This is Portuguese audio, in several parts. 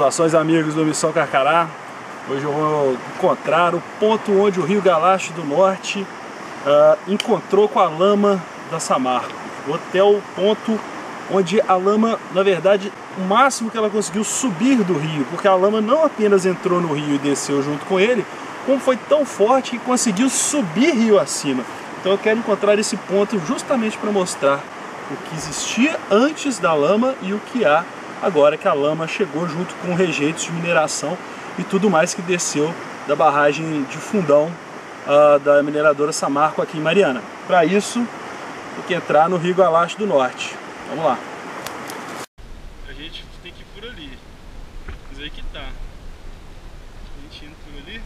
Saudações, amigos do Missão Carcará. Hoje eu vou encontrar o ponto onde o Rio Galache do Norte encontrou com a lama da Samarco. Até o ponto onde a lama, na verdade, o máximo que ela conseguiu subir do rio, porque a lama não apenas entrou no rio e desceu junto com ele, como foi tão forte que conseguiu subir rio acima. Então eu quero encontrar esse ponto justamente para mostrar o que existia antes da lama e o que há agora que a lama chegou junto com rejeitos de mineração e tudo mais que desceu da barragem de Fundão da mineradora Samarco aqui em Mariana. Para isso, tem que entrar no Rio Galache do Norte. Vamos lá. A gente tem que ir por ali. Mas aí que tá. A gente indo por ali,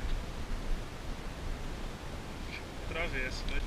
atravessa, né?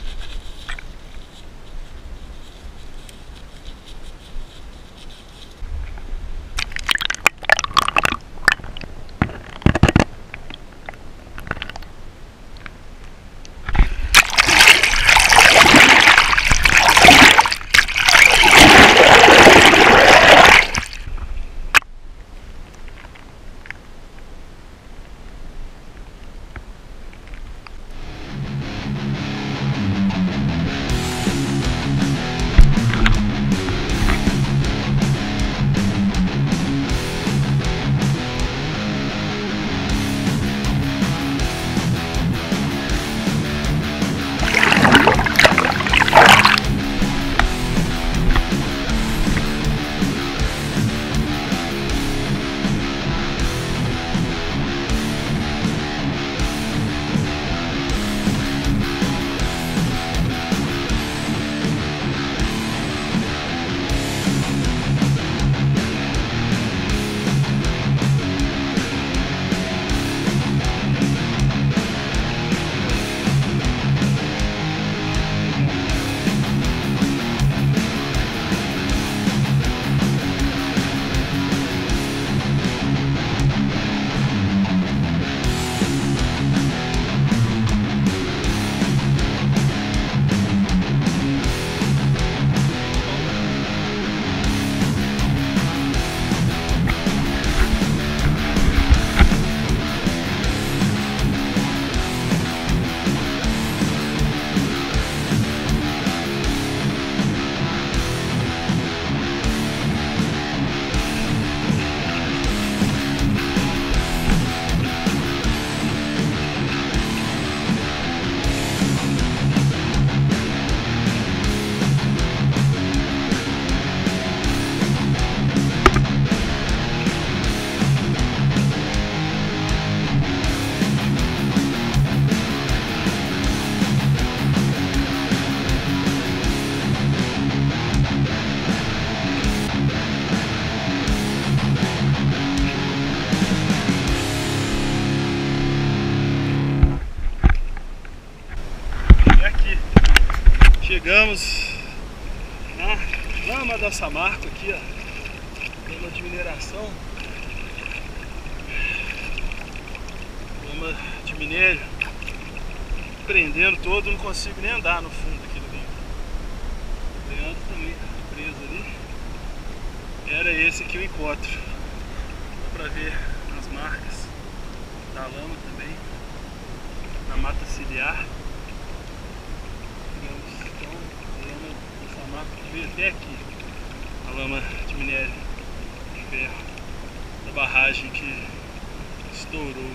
Chegamos na lama da Samarco aqui, ó, lama de mineração, lama de minério, prendendo todo, não consigo nem andar no fundo aqui do rio. O Leandro também preso ali. Era esse aqui o encontro. Dá pra ver as marcas da lama também, na mata ciliar. Veio até aqui a lama de minério de ferro da barragem que estourou.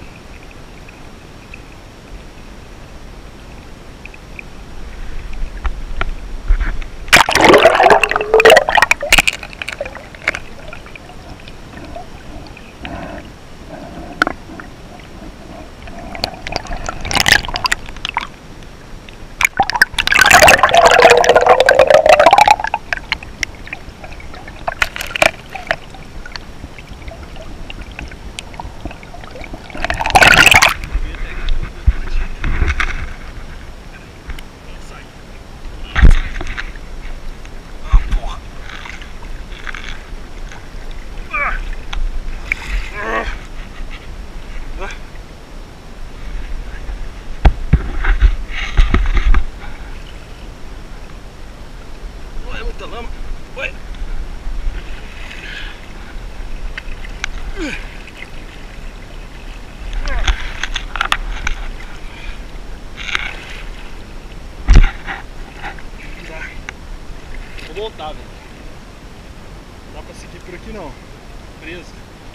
voltar, velho. Não dá pra seguir por aqui não. Preso.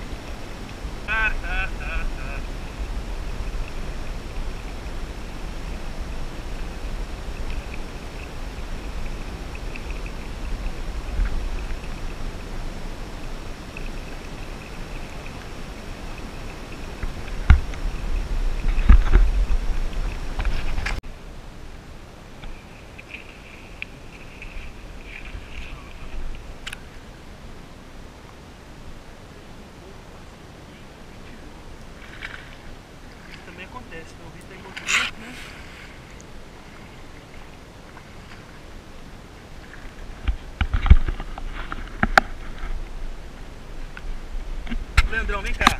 Também acontece, né? O rio tá em movimento, né? Leandrão, vem cá.